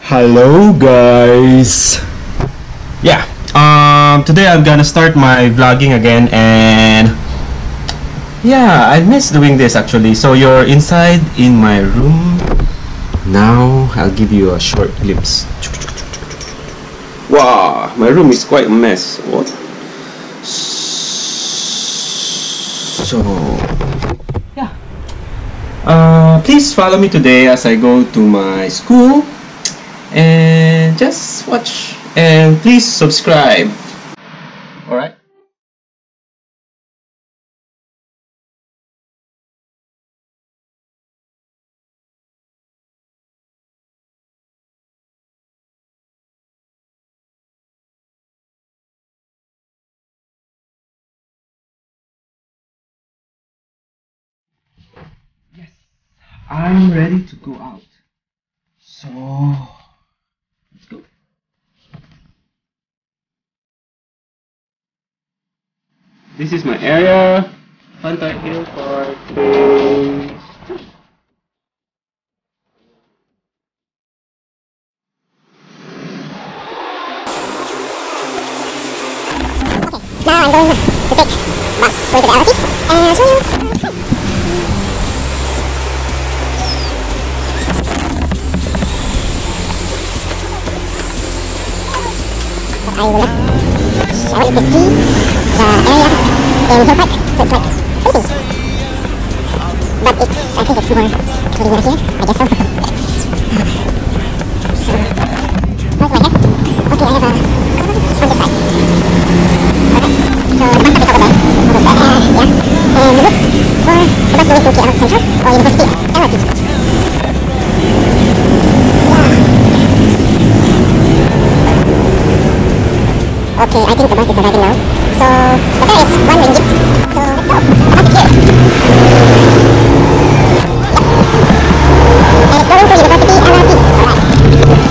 Hello guys. Yeah. Today I'm gonna start my vlogging again, and yeah, I miss doing this actually. So you're inside in my room. Now I'll give you a short glimpse. Wow, my room is quite a mess. What? So yeah. Please follow me today as I go to my school. And just watch and please subscribe. Alright? Yes, I'm ready to go out. So let's go. This is my area. Pantai Hill Park. Now I'm going to take bus going to the LRT and show you. I will show you to see the area in Hill Park. So it's like paintings. But I think it's more including right here. I guess so. So, where's my hair? Okay, I have a on this side. Okay, so the bus stop is over there. Yeah. And we look for the bus going to KL Central or University LRT. Okay, I think the bus is arriving now. So, the fare is 1 ringgit. So, let's go. The bus is here. Yep. And it's going to University LRT. Alright.